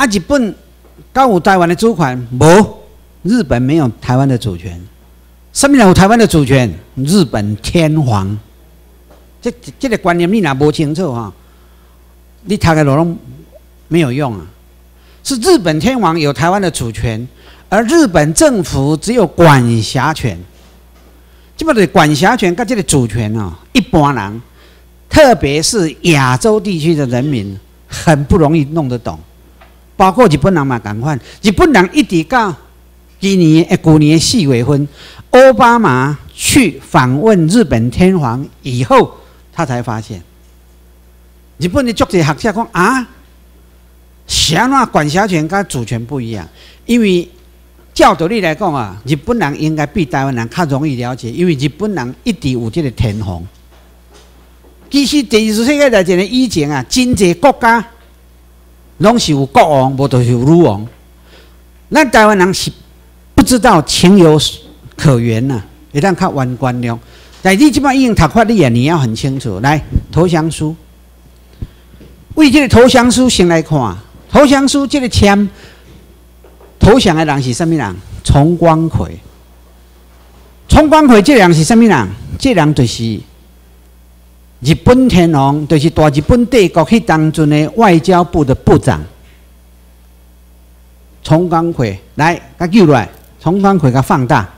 日本敢有台湾的主权？无，日本没有台湾的主权。什么人有台湾的主权？日本天皇。这个观念你若无清楚哈，你读个拢没有用啊。是日本天皇有台湾的主权，而日本政府只有管辖权。这么的管辖权跟这个主权哦，一般人，特别是亚洲地区的人民，很不容易弄得懂。包括日本人嘛，同款。日本人一直到去年4月份，奥巴马去访问日本天皇以后，他才发现，日本的足侪学者讲啊。是安怎管辖权跟主权不一样？因为照道理来讲啊，日本人应该比台湾人较容易了解，因为日本人一直有这个天皇。其实第二次世界大战的以前啊，真济国家拢是有国王，无就是有女王。咱台湾人是不知道情有可原呐、啊，会当较弯关了。但你即摆已经读法律啊，你要很清楚。来，投降书，为这个投降书先来看。投降书这个签投降的人是什么人？重光葵。重光葵这人是什么人？这人就是日本天皇，就是大日本帝国迄当阵的外交部的部长。重光葵来，甲揪来，重光葵甲放大。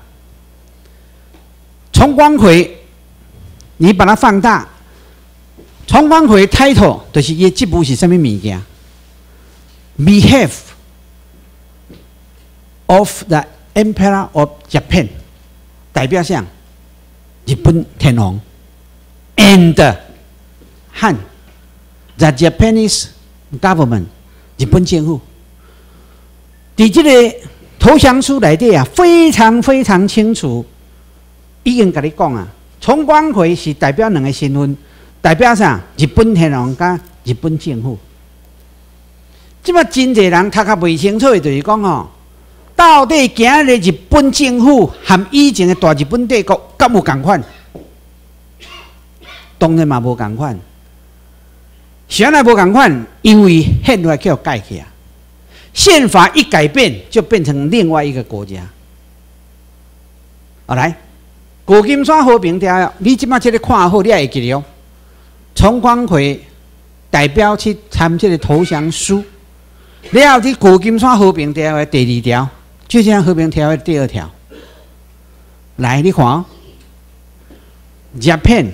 重光葵，你把它放大。重光葵 title 就是伊职务是什么物件？ Behalf of the Emperor of Japan， 代表上日本天皇 and 和 the Japanese government 日本政府，在这个投降书内底啊，非常非常清楚，已经跟你讲啊，重光葵是代表两个身份，代表啥？日本天皇甲日本政府。 即摆真侪人读较未清楚的，就是讲吼，到底今日日本政府和以前的大日本帝国敢有共款？当然嘛无共款。啥来无共款？因为宪法叫改起啊，宪法一改变就变成另外一个国家。来，旧金山和平条约，你即摆这个看好，你也会记得。重光葵代表去参这个投降书。 了后，伫旧金山和平条约第2条，就像和平条约第2条。来，你看哦 ，Japan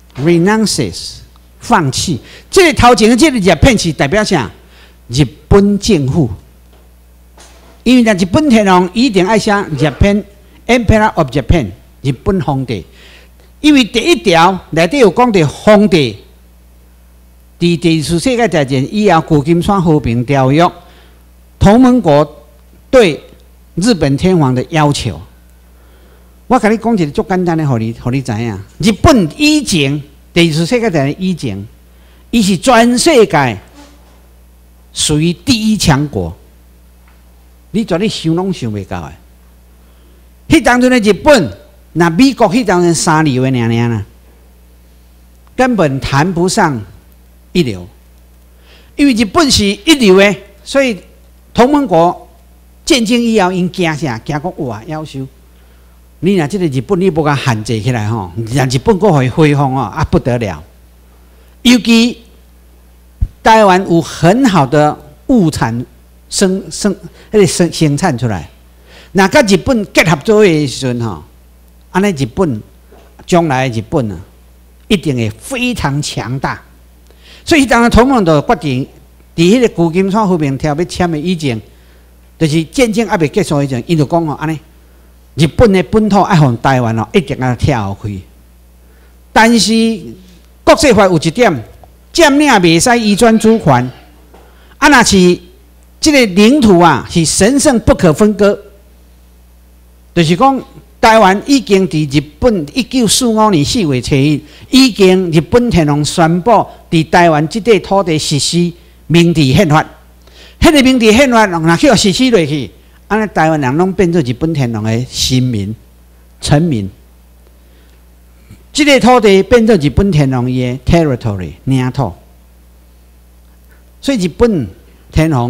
renounces 放弃。这个头前的这个 Japan 是代表啥？日本政府。因为日本天皇一定爱写 Japan Emperor of Japan 日本皇帝。因为第1条内底有讲到皇帝。 第2次世界大战以后，旧金山和平条约，同盟国对日本天皇的要求，我跟你讲一个最简单的，互你知影。日本以前第2次世界大战以前，伊是全世界属于第1强国，你绝对想拢想袂到的。迄当阵的日本，那美国迄当阵3流的尔啦，根本谈不上。 一流，因为日本是一流的，所以同盟国战争以后，因惊啥？惊讲哇，夭寿！你若这个日本你无甲限制起来吼，让日本国会恢复哦，啊不得了。尤其台湾有很好的物产生产出来，那甲日本结合做的时阵吼，安尼日本将来的日本啊，一定会非常强大。 所以当然，同盟就决定，伫迄个旧金山和平条约签的以前，就是战争还未结束以前，伊就讲哦，安尼，日本的本土爱互台湾哦，一定要跳开。但是国际法有一点，占领袂使移转主权，啊，若是这个领土啊是神圣不可分割，就是讲。 台湾已经伫日本1945年4月7日，已经日本天皇宣布伫台湾这块土地实施明治宪法。迄个明治宪法若去实施落去，安尼台湾人拢变做日本天皇的臣民、臣民。这个土地变做日本天皇的 territory 领土。所以日本天皇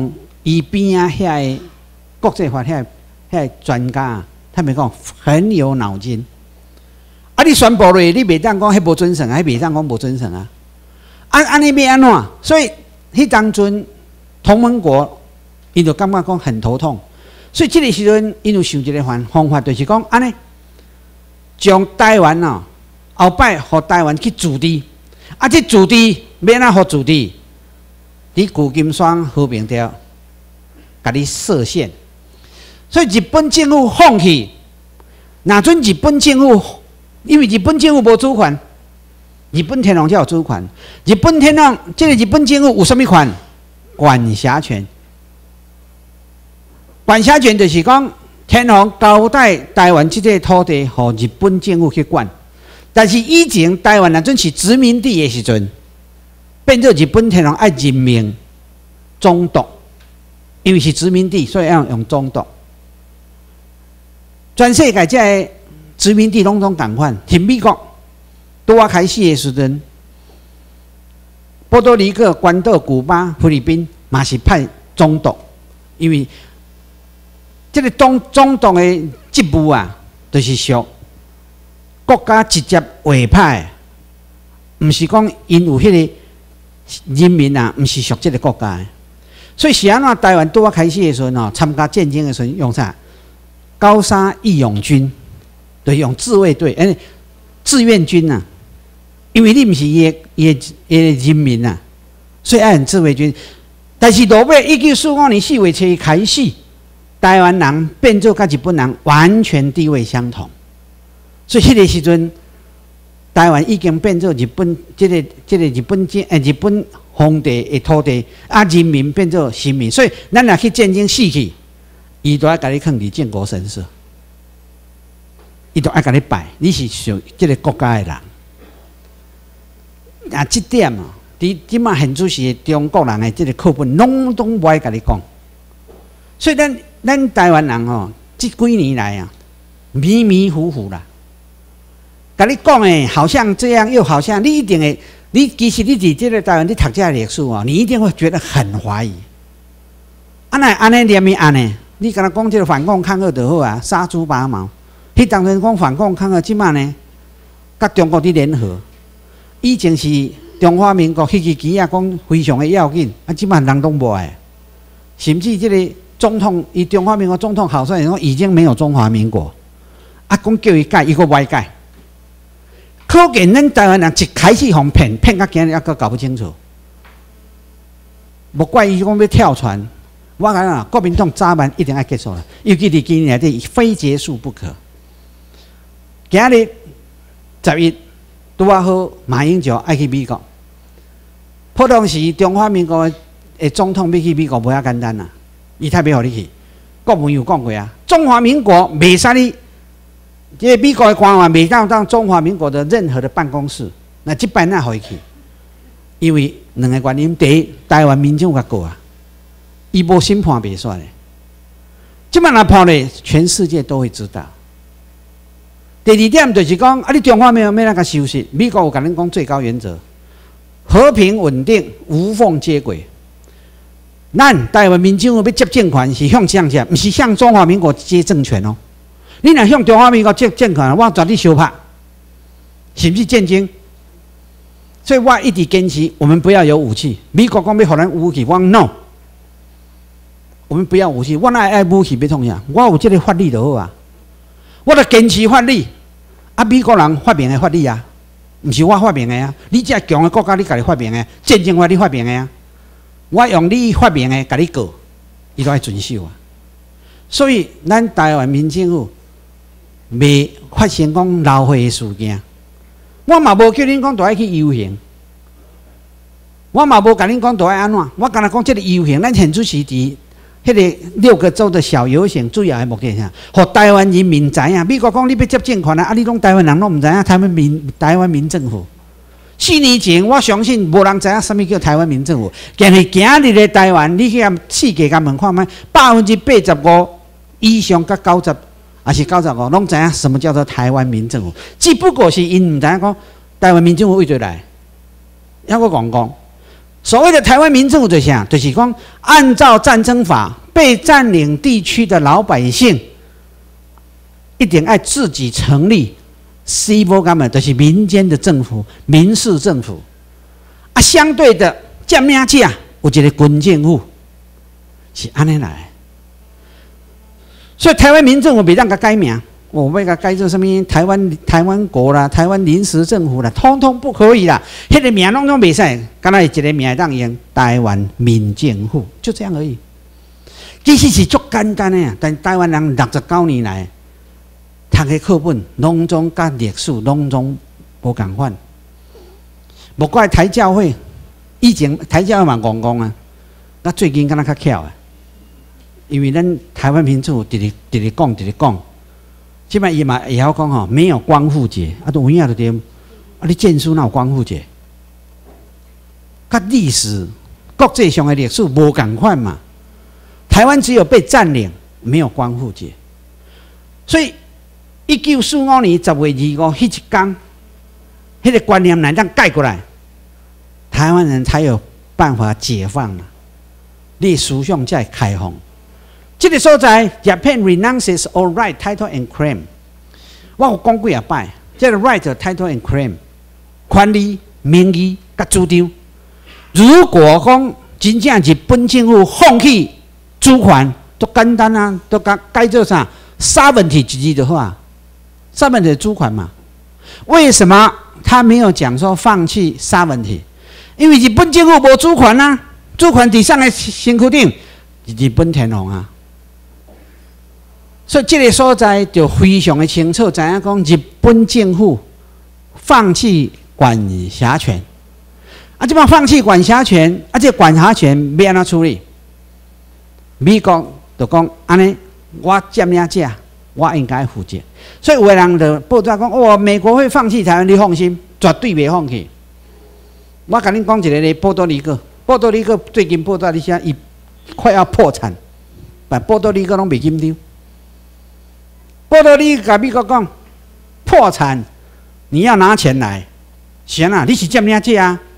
伊边啊遐个国际法遐个专家，他们讲很有脑筋。啊，你宣布了，你袂当讲迄无准绳啊，迄袂当讲无准绳啊。安尼要安怎？所以迄当阵同盟国，伊就感觉讲很头痛。所以这个时阵，因有想一个方法，就是讲安尼，将台湾哦，后摆互台湾去驻地，啊，这驻地要哪互驻地？伫旧金山和平条，甲你设限。所以日本政府放弃，哪准日本政府？因为日本政府无主权，日本天皇才有主权。日本天皇，这个日本政府有什么权？管辖权。管辖权就是讲，天皇交代台湾这个土地，互日本政府去管。但是以前台湾若准是殖民地的时阵，变做日本天皇爱任命总督，因为是殖民地，所以要用总督。全世界这个殖民地拢共款，像美国拄啊开始的时阵，波多黎各、关岛、古巴、菲律宾嘛是派总督，因为这个总督的职务啊，就是属国家直接委派，唔是讲因有迄个人民啊，唔是属这个国家的。所以是安怎台湾拄啊开始的时阵哦，参加战争的时阵用啥？高沙义勇军。对，用自卫队，志愿军啊，因为你不是伊的人民啊，所以爱用自卫军。但是落尾1945年4月7日开始，台湾人变做甲日本人完全地位相同，所以迄个时阵，台湾已经变做日本这个日本皇帝的土地，啊，人民变做新民，所以咱若去战争死去，伊都要甲你放伫建国神社。伊都爱甲你拜，你是属这个国家的人。啊，这点啊，伫即马现主是中国人的这个课本，拢无爱甲你讲。所以咱台湾人哦，这几年来啊，迷迷糊糊啦，甲你讲诶，好像这样，又好像你一定会，你其实你伫这个台湾你读这历史哦，你一定会觉得很怀疑。安尼念咪安尼？你甲他讲这个反共抗俄就好啊，杀猪拔毛。迄当阵讲反共抗俄，即马呢，甲中国伫联合。以前是中华民国迄支旗啊，讲非常的要紧，啊，即马人都无爱。甚至这个总统，伊中华民国总统好帅，讲已经没有中华民国，啊，讲叫伊改，伊个歪改。可见咱台湾人一开始互骗，骗到今日还阁搞不清楚。无怪伊讲要跳船，我讲啊，国民党早晚一定要结束了，尤其伫今年内底非结束不可。今日11拄啊好，马英九爱去美国。普通时中华民国的总统要去美国，无遐简单啦，伊太袂互你去。国务院有讲过啊，中华民国袂使你，这美国的官员袂当中华民国的任何的办公室。那即摆哪互伊去？因为两个原因：第一，台湾民众较高啊，伊无审判袂煞咧。即摆若判咧，全世界都会知道。第二点就是讲，啊，你中华民国要哪个收拾？美国有甲恁讲最高原则：和平稳定，无缝接轨。咱台湾民众要接政权是向向下，不是向中华民国接政权哦。你若向中华民国接政权，我绝对相拍，是不是战争？所以我一直坚持，我们不要有武器。美国讲要互咱武器，我 no， 我们不要武器。我哪爱武器要创啥？我有这个法律就好啊。我著坚持法律。啊，美国人发明的法律啊，不是我发明的啊。你这强的国家，你家己发明的，战争法你发明的啊。我用你发明的，甲你告，伊都爱遵守啊。所以，咱台湾民政府未发生讲闹血的事件。我嘛无叫恁讲都爱去游行，我嘛无甲恁讲都爱安怎。我敢若讲这个游行，咱现主时伫迄个6个州的小游行，主要的目的是啥？互台湾人民知影。美国讲你要接政权啊，你拢台湾人拢唔知影台湾民政府。4年前，我相信无人知影什么叫台湾民政府。但是今日的台湾，你去世界甲问看觅，85%以上甲90%，还是95%，拢知影什么叫做台湾民政府。只不过是因唔知影讲台湾民政府为谁来。要我讲， 所谓的台湾民政府就是啥？就是讲按照战争法，被占领地区的老百姓一定要自己成立 civil government， 就是民间的政府、民事政府。啊，相对的占领者有一个军政府，是安尼来。所以台湾民政府别让它改名，我为它改做什么台湾国啦、台湾临时政府啦，通通不可以啦。迄个名拢袂使，敢若一个名当用台湾民政府，就这样而已。其实是足简单的呀，但台湾人69年来读的课本，拢总甲历史拢总无共款。无怪台教会以前台教会嘛讲啊，那最近敢若较巧啊。因为咱台湾民主直直讲，即摆伊嘛会晓讲吼，没有光复节，啊都有影就对，啊你建书哪有光复节？甲历史国际上的历史无共款嘛。台湾只有被占领，没有光复节。所以1945年10月25迄一天，迄个观念来让改过来，台湾人才有办法解放了，你思想才会开放。这个所在 ，Japan renounces all right, title and claim。我有讲几啊摆，这个 right, title and claim， 权利、名义、甲主张。如果讲真正日本政府放弃主权，都简单啊，都改做啥？sovereignty 一字就好啊 ，sovereignty 主权嘛。为什么他没有讲说放弃 sovereignty？ 因为日本政府无主权啊，主权伫上个身躯顶，日本天皇啊。所以这个所在就非常的清楚，知影讲日本政府放弃管辖权，啊，即摆放弃管辖权，啊，这管辖权要安怎处理？美国就讲安尼，我占领者，我应该负责。所以有的人就报道讲，哦，美国会放弃台湾，你放心，绝对袂放弃。我甲恁讲一个咧，波多黎各，波多黎各最近报道一下，伊快要破产，把波多黎各拢袂禁丢。波多黎各甲美国讲破产，你要拿钱来，钱啊，你是占领者啊。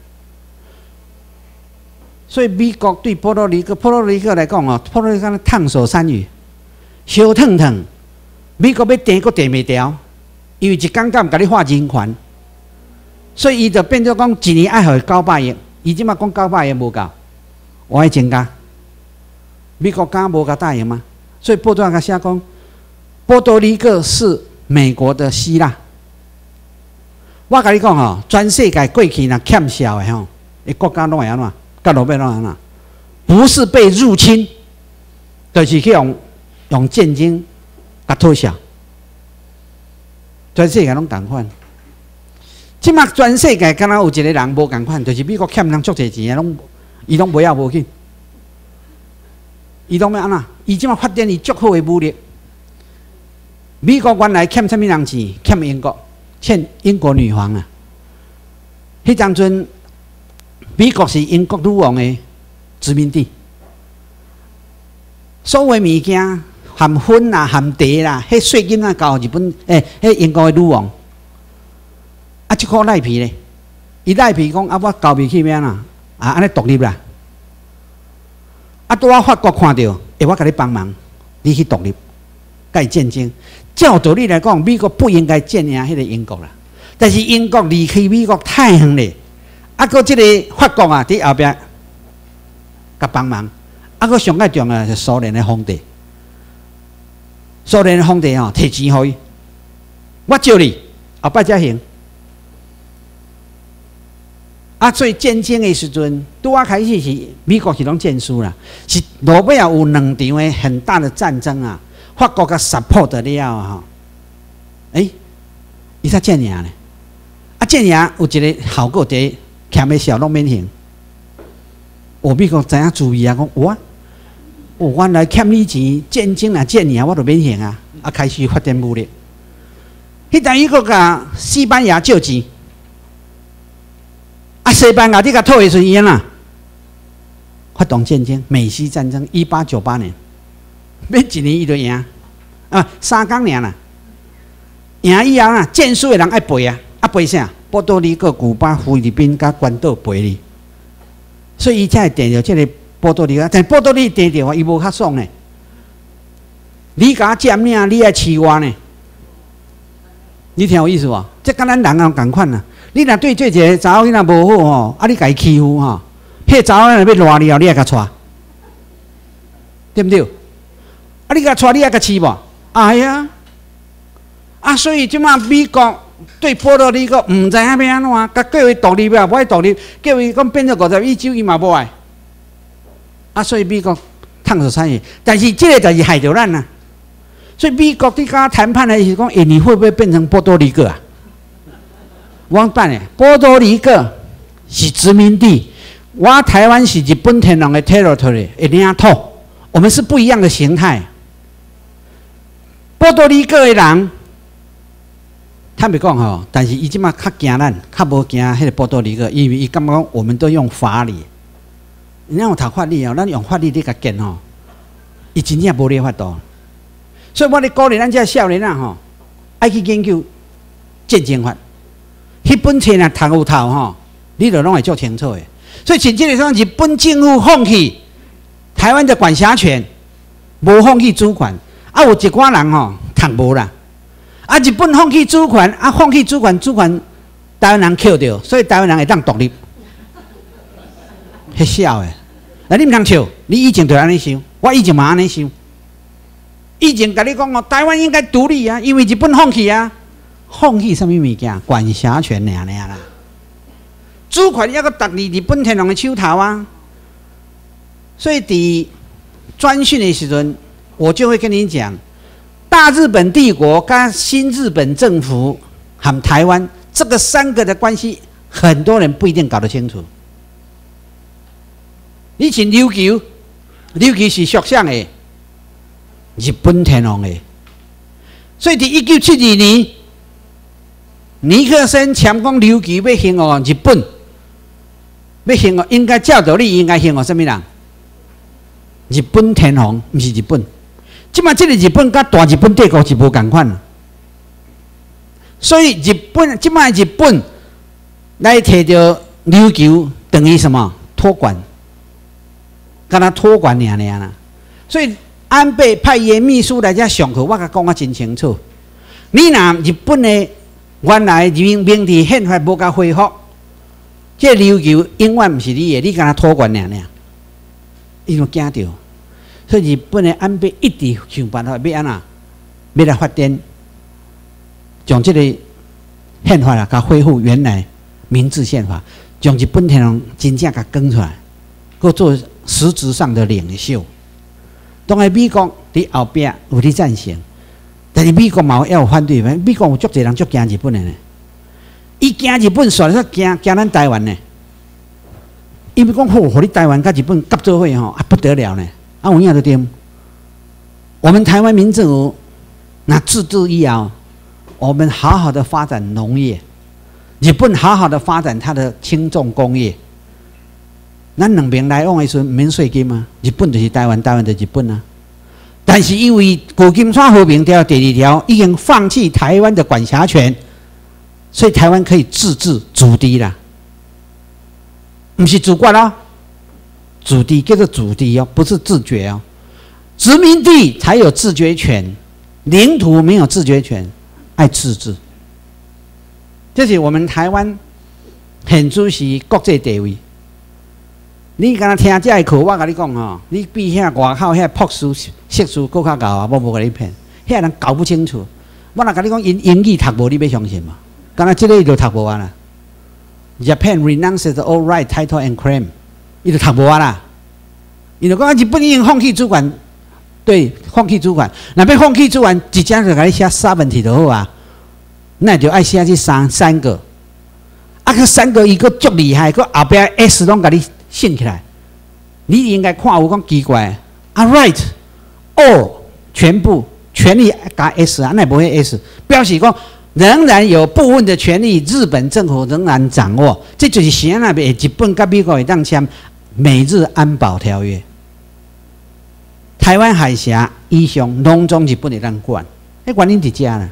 所以美国对波多黎各来讲哦，波多黎各烫手山芋，烧烫烫，美国要订阁订袂掉，因为一天甲甲你划人权，所以伊就变做讲一年爱互900亿，伊即马讲900亿无够，我爱增加。美国敢无甲答应吗？所以波多黎各写讲。波多黎各是美国的希腊。我跟你讲吼，全世界过去若欠小的吼，伊国家拢会安怎？甲落尾拢安怎？不是被入侵，就是去用战争甲脱小。全世界拢同款。即马全世界敢若有一个人无同款，就是美国欠人足侪钱的，伊拢不要无紧。伊拢要安怎？伊即马发展伊足好的武力。美国原来欠什么人钱？欠英国，欠英国女皇啊！迄当阵，美国是英国女王的殖民地，所有物件含粉啦、含茶啦，迄税金啊交日本迄英国的女王。啊，即块赖皮咧，伊赖皮讲啊，我交袂起咩啦？啊，安尼独立啦。啊，拄我法国看到，我甲你帮忙，你去独立，甲伊战争。照道理来讲，美国不应该占领迄个英国啦，但是英国离开美国太远咧，啊，搁即个法国啊伫后壁甲帮忙，啊，搁上爱重要是苏联的皇帝，苏联的皇帝吼摕钱互伊，我招你，后摆才行。啊，所以战争的时阵，拄啊开始是美国是拢战输啦，是诺贝尔有2场的很大的战争啊。法国甲 support 了吼，伊才占领咧。啊，占领有一个效果，第一，欠的小拢免还。美国知影注意啊，讲我原来欠你钱，战争啊占领我就免还啊，啊开始发展武力。迄阵伊个甲西班牙借钱，啊西班牙你甲退的时阵伊安怎？发动战争，美西战争，1898年。免1年伊就赢，啊，3天赢啦。赢以后啊，战输的人爱赔啊，啊赔啥？波多黎各、古巴、菲律宾、甲关岛赔你。 所以伊才会订到这个波多黎各。但波多黎各订到伊无较爽呢。你甲我占领，你爱饲我呢？你听有意思无？这跟咱人共款呐。你若对这个查某囡仔无好吼，啊，你甲伊欺负吼，迄查某囡仔要烂了，你爱甲带，对不对？啊，你甲带，你爱甲饲无？哎呀，啊，所以即马美国对波多黎各唔知影要安怎，甲叫伊独立啊，无爱独立，叫伊讲变做51州，伊嘛无爱。啊，所以美国烫手山芋，但是这个就是害着咱呐。所以美国伫甲谈判的是讲，你会不会变成波多黎各啊？我办诶，波多黎各是殖民地，我台湾是日本天皇的 territory 的领土，我们是不一样的形态。波多黎各的人，坦白讲吼，但是伊即马较惊咱，较无惊迄个波多黎各，因为伊感觉我们都用法理。咱有读法律哦，咱用法律你甲建吼，伊真正无咧法度。所以我咧鼓励咱这少年啊吼，爱去研究战争法。迄本册若读有头吼，你就拢会足清楚的。所以，真正上日本政府放弃台湾的管辖权，无放弃主权。啊，有一寡人吼读无啦。啊，日本放弃主权，啊，放弃主权，台湾人捡着，所以台湾人会当独立。迄笑诶，那你毋通笑，你以前就安尼想，我以前嘛安尼想。以前甲你讲哦，台湾应该独立啊，因为日本放弃啊。放弃什么物件？管辖权尔啦，主权要个达伫日本天皇的手头啊。所以伫专训的时阵，我就会跟你讲，大日本帝国跟新日本政府和台湾这个3个的关系，很多人不一定搞得清楚。以前琉球是属啥的？日本天皇的。所以伫1972年。尼克森签讲琉球要兴哦日本，要兴哦应该照道理应该兴哦什么人？日本天皇不是日本，即马这个日本甲大日本帝国是无共款，所以日本即马日本来摕到琉球等于什么托管，跟他托管尔啦。所以安倍派伊的秘书来遮上课，我甲讲啊真清楚，你若日本的。原来明治宪法无甲恢复，这琉球永远毋是你的，你敢若托管尔，伊就惊着。所以日本的安倍一直想办法要安怎，要来发展，将这个宪法甲恢复原来明治宪法，将日本天皇真正甲讲出来，佮做实质上的领袖。当然美国伫后壁有咧赞成。但是美国嘛也有反对，美国有足侪人足惊日本的呢。伊惊日本，煞说惊咱台湾呢。因为讲好，互你台湾甲日本合作伙吼，啊不得了呢。啊有影就对。我们台湾民政府那自治以后，我们好好的发展农业，日本好好的发展它的轻重工业。咱两边来往的时候免税金吗？日本就是台湾，台湾就是日本啊。但是因为旧金山和平条第2条已经放弃台湾的管辖权，所以台湾可以自治主地啦，不是主管哦，主地叫做主地哦，不是自决哦。殖民地才有自决权，领土没有自决权，爱自治。这是我们台湾很主席国际地位。你敢若听这个课，我甲你讲吼，你比遐外口遐博士、硕士搁较高啊！我无甲你骗，遐人搞不清楚。我若甲你讲英语读无，你要相信嘛？敢若即个伊就读无啊啦。Japan renounces all right, title and claim， 伊就读无啊啦。伊就讲日本已经放弃主权，对，放弃主权。若要放弃主权，直接就甲你写sovereignty就好啊。那就爱写这三个，啊，个3个伊个足厉害，个后壁 S 拢甲你。信起来，你应该看有讲奇怪啊 ，right all 全部权利加 S 啊，那不会 S， 表示讲仍然有部分的权利，日本政府仍然掌握。这就是现在日本跟美国会当签美日安保条约，台湾海峡以上拢总日本会当管，迄原因伫遮啦，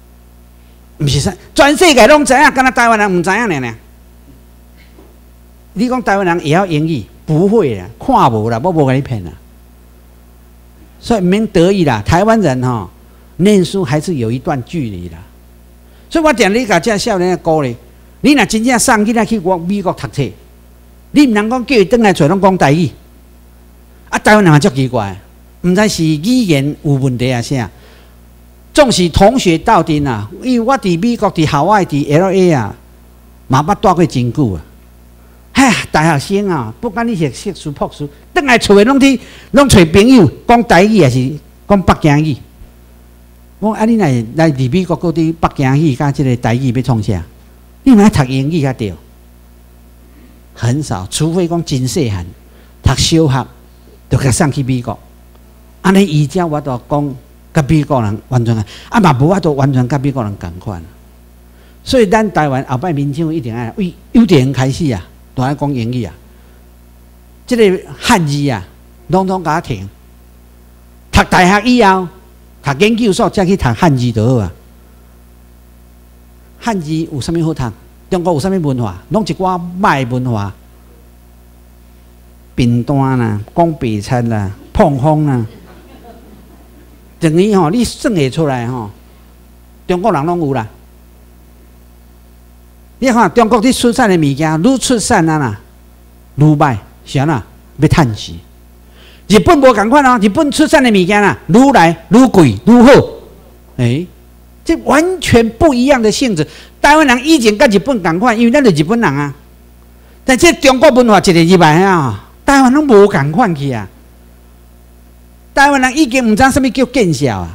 毋是啥，全世界拢知影，敢若台湾人毋知影呢。 你讲台湾人也要英语，不会啦，看无啦，我无给你骗啦。所以免得意啦，台湾人哈、念书还是有一段距离啦。所以我定你甲这少年鼓励，你若真正送囡仔去美国读册，你唔能讲叫伊转来找拢讲台语。啊，台湾人也足奇怪，唔知是语言有问题啊啥。总是同学斗阵啊，因为我伫美国、伫校外、伫 LA 啊，嘛捌住过真久啊。哎，大学生啊，不管你是硕士、博士，转来厝诶拢找朋友讲台语，还是讲北京语。我啊，你来伫美国嗰啲北京语甲即个台语要创啥？你若读英语较对，很少，除非讲真细汉读小学。就给送去美国，安尼以前我都讲，甲美国人完全啊嘛无法度完全甲美国人共款。所以咱台湾后摆民众一定爱为幼稚园开始啊，都爱讲英语啊。这个汉字啊，统统甲停。读大学以后，读研究所再去读汉字就好啊。汉字有啥物好读？中国有啥物文化？拢一寡歹文化。扁担啦，讲白菜啦，碰风啦，等于吼，你算会出来吼，中国人拢有啦。你看中国你出产的物件，愈出产啊啦，愈歹，是安那要趁钱。日本无共款哦，日本出产的物件啊，愈来愈贵愈好。这完全不一样的性质。台湾人以前跟日本共款，因为咱是日本人啊。但这中国文化一个入来啊。台湾拢无共款去啊！台湾人已经唔知什么叫建设啊！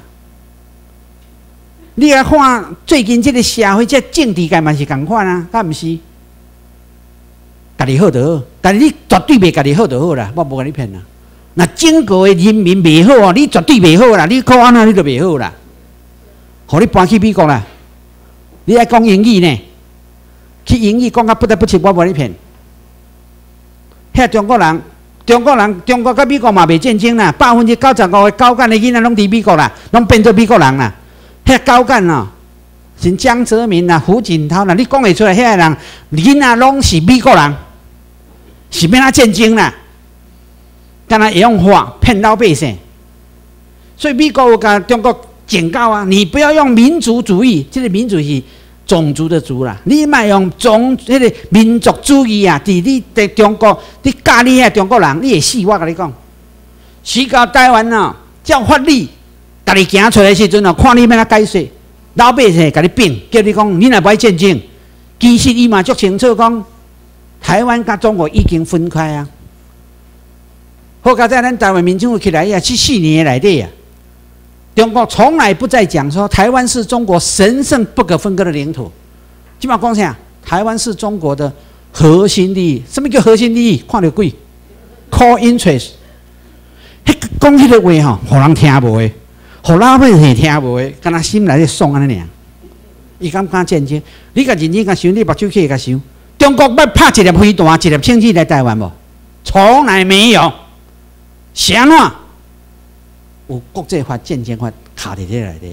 你来看最近这个社会，这政治界嘛是共款啊，敢唔是？家己好就好，但是你绝对袂家己好就好啦，我无甲你骗啦。那整个的人民袂好哦，你绝对袂好啦，你靠安那你就袂好啦。互你搬去美国啦，你爱讲英语呢？去英语讲到不得不去，我无你骗。遐中国人，中国甲美国嘛袂战争啦，95%的高干的囡仔拢伫美国啦，拢变做美国人啦。遐高干哦，像江泽民啦、胡锦涛啦，你讲会出来，遐人囡仔拢是美国人，是免他战争啦，干那会用话骗老百姓。所以美国有甲中国警告啊，你不要用民族主义，这个民族是。种族的族啦，你莫用迄个民族主义啊！伫你伫中国，你教你遐中国人，你会死！我甲你讲，死到台湾哦，照法律，家己行出来时阵哦，看你要哪解释，老百姓甲你变，叫你讲，你若不爱战争，其实伊嘛足清楚讲，台湾甲中国已经分开啊。好，佳在咱台湾民众起来呀，4年内底啊。中国从来不再讲说台湾是中国神圣不可分割的领土，基本上讲啥？台湾是中国的核心利益。什么叫核心利益？看到鬼 ，core interest。讲迄个话吼，互人听无的，互老百姓听无的，敢若心内咧爽安尼尔。伊敢敢战争？你甲认真甲想，你目睭去甲想，中国要拍一粒飞弹、一粒氢气来台湾无？从来没有。是安怎？有国际法、战争法卡伫这内底。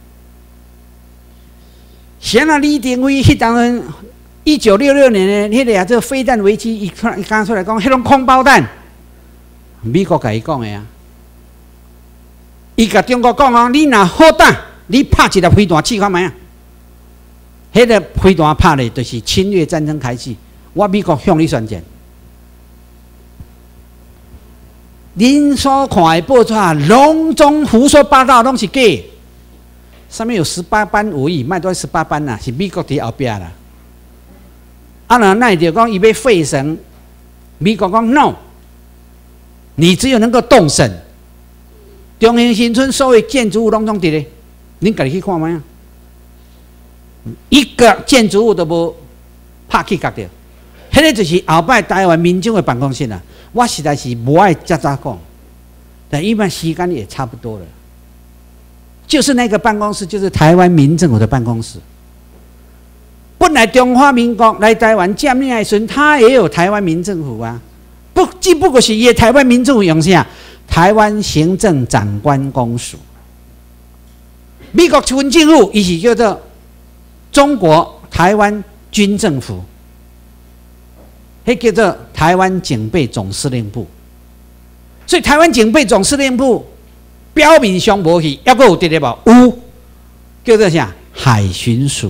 像啊，李登辉迄当阵1966年的迄个这飞弹危机，伊刚出来讲，迄种空包弹，美国甲伊讲的啊。伊甲中国讲哦，你若好胆，你拍一粒飞弹试看卖啊。迄个飞弹拍的，就是侵略战争开始。我美国向你宣战。您所看的报纸拢总胡说八道，拢是假。上面有18般武艺，卖多18般啦，是美国伫后壁啦。啊，那就讲伊要废省，美国讲 no， 你只有能够动省。中兴新村所有建筑物拢伫咧，恁家己去看卖啊。一个建筑物都无拍去角着，迄个就是后摆台湾民众的办公室啦。我实在是无爱早早讲，但一般时间也差不多了。就是那个办公室，就是台湾民政府的办公室。本来中华民国来台湾建立的时候，他也有台湾民政府啊，只不过是伊台湾民政府用啥？台湾行政长官公署。美国军政府伊是叫做中国台湾军政府。 迄叫做台湾警备总司令部。所以台湾警备总司令部表面上无去，还佫有伫咧无？有，叫做啥？海巡署。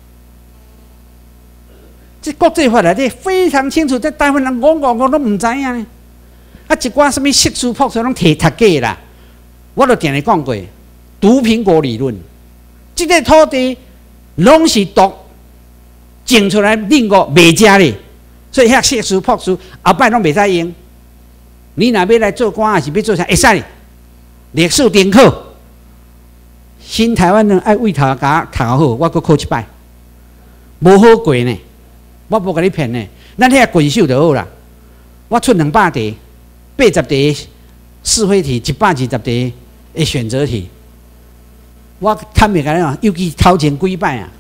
这国际法内底非常清楚，在台湾人我都唔知影呢。啊，一寡什么色素朴素拢摕读假啦。我都定咧讲过，毒苹果理论，这个土地拢是毒种出来，另个袂食咧，所以遐色素朴素后摆拢袂使用。你若要来做官，还是要做啥？会使。历史顶考，新台湾人爱为头家读好，我阁考一摆，无好过呢。我无甲你骗呢，咱遐quyền手就好啦。我出200题，80题是非题，120题的选择题。我坦白甲你讲，尤其头前几摆啊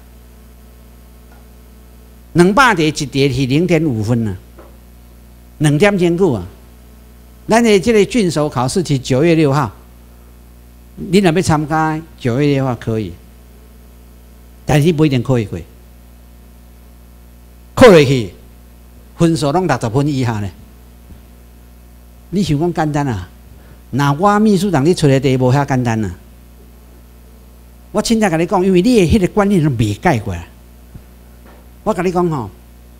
，200题一题是0.5分啊，2点钟久啊。咱的这个郡守考试是9月6号，你若要参加9月6号可以，但是不一定考会过。考落去，分数拢60分以下呢。你想讲简单啊？那我秘书长你出的题无遐简单啊！我亲自甲你讲，因为你的迄个观念都未改过来。我甲你讲吼，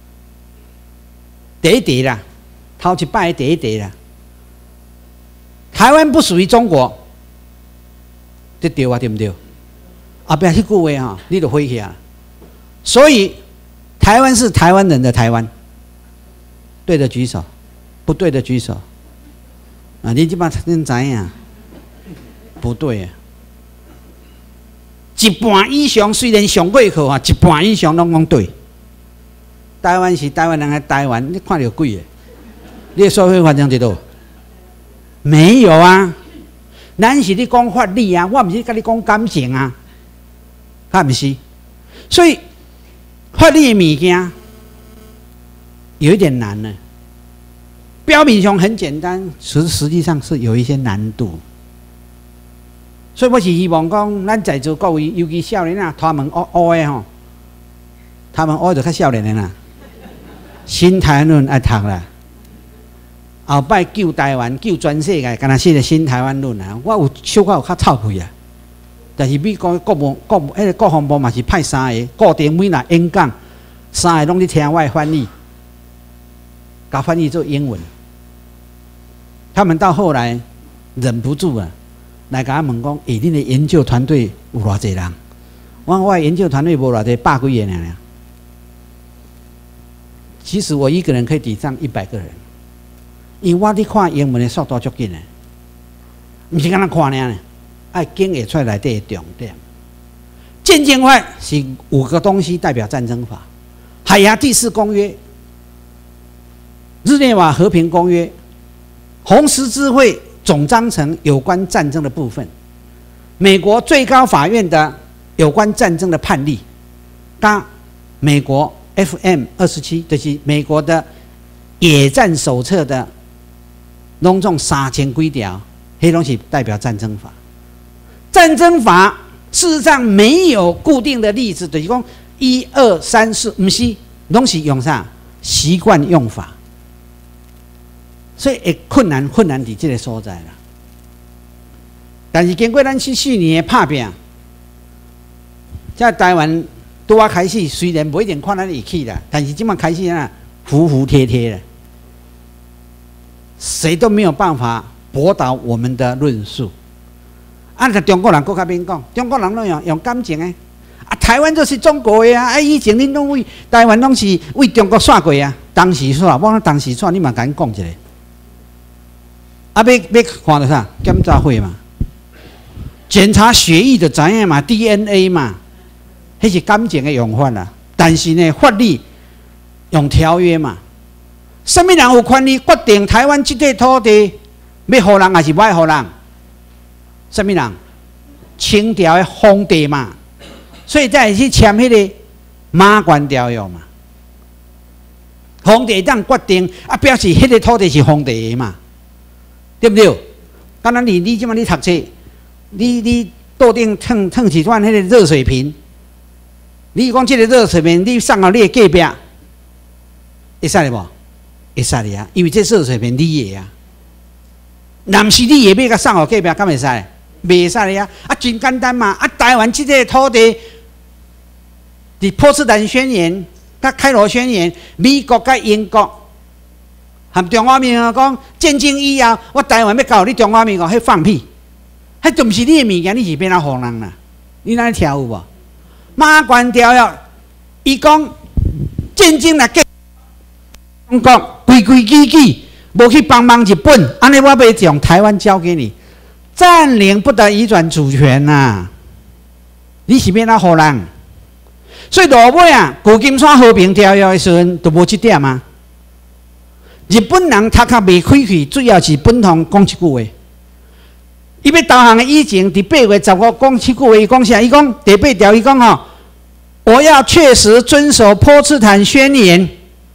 第一题啦，头一摆的第一题啦。台湾不属于中国，这对啊，对不对？后壁迄句话吼，你就回去啊。所以台湾是台湾人的台湾，对的举手，不对的举手。啊，你即摆恁知影？不对啊！一半以上虽然上过课啊，一半以上拢讲对。台湾是台湾人的台湾，你看到几个？你的社会环境伫倒？没有啊！咱是咧讲法理啊，我毋是甲你讲感情啊，敢毋是？所以法律的物件有一点难呢。表面上很简单，实际上是有一些难度。所以我是希望讲，咱在座各位，尤其少年啊，他们学的吼，他们学就较少年的啦。新台湾论爱读啦，后摆救台湾、救全世界，敢若写个新台湾论啊。我有小可有较臭屁啊，但是美国国防部嘛是派3个固定每日演讲，3个拢咧听我的翻译，甲翻译做英文。他们到后来忍不住啊，来甲我问讲：“恁的研究团队有偌济人？”我的研究团队无偌济，100几个人。其实我一个人可以抵上100个人，因为我咧看英文的速度足紧的，毋是敢若看尔呢，爱经会出来内底的重点。战争法是5个东西代表战争法：海牙第4公约、日内瓦和平公约、红十字会总章程有关战争的部分，美国最高法院的有关战争的判例，加美国 FM27，就是美国的野战手册的，拢总3000几条，迄拢是代表战争法。战争法事实上没有固定的例子，就是讲1、2、3、4，不是，拢是用啥习惯用法。所以会困难伫这个所在啦。但是经过咱4年的打拼，在台湾拄啊开始，虽然不一定看咱会起啦，但是即马开始啊服服帖帖了，谁都没有办法驳倒我们的论述。啊，中国人搁较免讲，中国人拢用感情的。啊，台湾就是中国的啊！啊，以前恁拢为台湾拢是为中国耍过啊，当时耍，我当时耍，你嘛甲阮讲一下。啊，要看到啥？检查会嘛，检查血液就知影嘛 ，DNA 嘛，迄是感情的用法啦。但是呢，法律用条约嘛，什么人有权利决定台湾这块土地要互人还是不爱互人？什么人？清朝的皇帝嘛，所以才会去签迄个马关条约嘛。皇帝当决定啊，表示迄个土地是皇帝的嘛。对不对？当然你即摆你读册，你桌顶烫一串迄个热水瓶，你讲这个热水瓶你送到你的隔壁，会使无？ 会使的啊，因为这涉水平你的啊。南是你也要甲送互隔壁，敢会使？袂使的啊！啊，真简单嘛！啊，台湾这个土地，伫波茨坦宣言、甲开罗宣言，美国甲英国含中华民国讲战争以后，我台湾要交你中华民国，迄放屁！迄就毋是你的物件，你是变哪互人啦？你哪里听有无？马关条约，伊讲战争若结，中国规规矩矩。无去帮忙日本，安尼我要将台湾交给你，占领不得移转主权呐、啊！你是变哪好人？所以落尾啊，旧金山和平条约的时阵都无这点啊。日本人头壳未开去，主要是本堂讲一句话。伊要投降的以前，伫8月15讲一句话，伊讲啥？伊讲第8条，伊讲吼，我要确实遵守波茨坦宣言。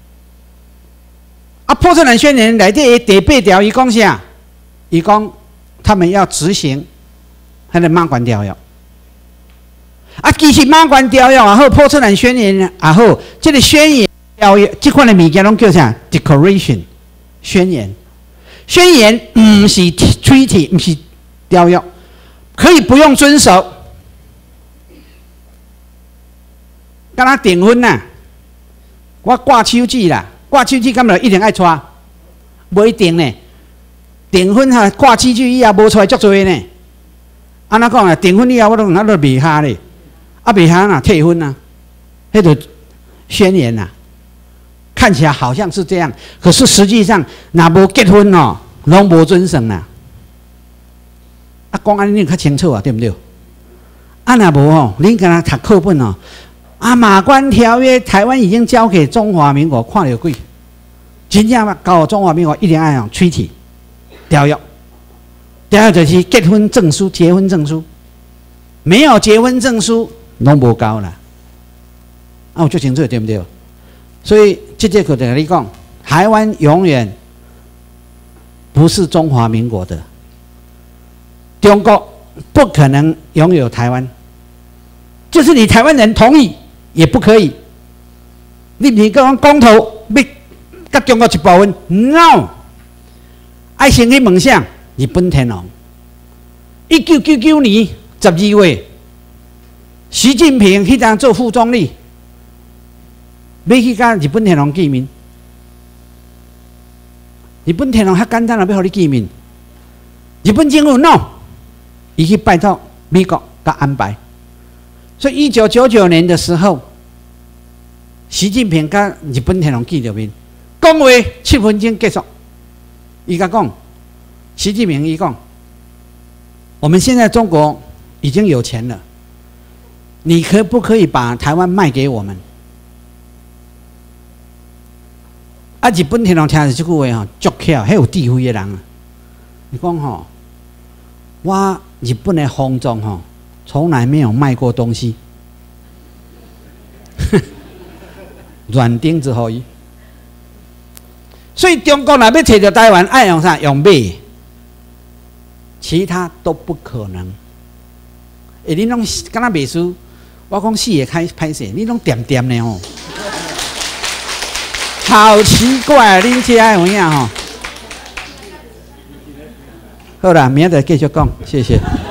啊，波茨坦宣言内底第8条，伊讲啥？伊讲他们要执行他的马关条约。啊，其实马关条约也好，波茨坦宣言也好，这个宣言条约这款的物件拢叫啥 ？Declaration 宣言。宣言唔是 treaty， 唔是条约，可以不用遵守。敢若订婚呐，我挂手指啦。挂手指，敢就一定爱带？无一定呢。订婚哈，挂手指以后无带足多呢。安怎讲啊？订婚以后我都那都未下咧，啊未下哪退婚啊？迄个宣言呐、啊，看起来好像是这样，可是实际上若无结婚哦，拢无准绳啦。啊，讲安尼你较清楚啊，对不对？啊若无吼，你敢若读课本哦。啊，马关条约，台湾已经交给中华民国，看了鬼，真正交中华民国一定要用 treaty 条约，条约就是结婚证书、结婚证书，没有结婚证书，拢无交啦。啊，我就清楚对不对？所以这节课就跟你讲，台湾永远不是中华民国的，中国不可能拥有台湾，就是你台湾人同意。也不可以，你唔是讲公投要甲中国一部分 ？No， 爱先去问啥？日本天皇。1999年12月，习近平迄当做副总理，要去甲日本天皇见面。日本天皇较简单啊，要互你见面。日本政府 no， 伊去拜托美国甲安排。所以1999年的时候，习近平跟日本天皇见着面，讲话7分钟结束。伊甲讲，习近平伊讲，我们现在中国已经有钱了，你可不可以把台湾卖给我们？啊，日本天皇听着这句话吼，足巧，迄有智慧的人啊。你讲吼，我日本的皇宗吼。从来没有卖过东西，软钉子可以。所以中国若要摕到台湾，爱用啥？用买，其他都不可能。你拢敢若袂输，我讲死也歹势，你拢点点的哦，好奇怪，恁这有影吼？好啦，明仔再继续讲，谢谢。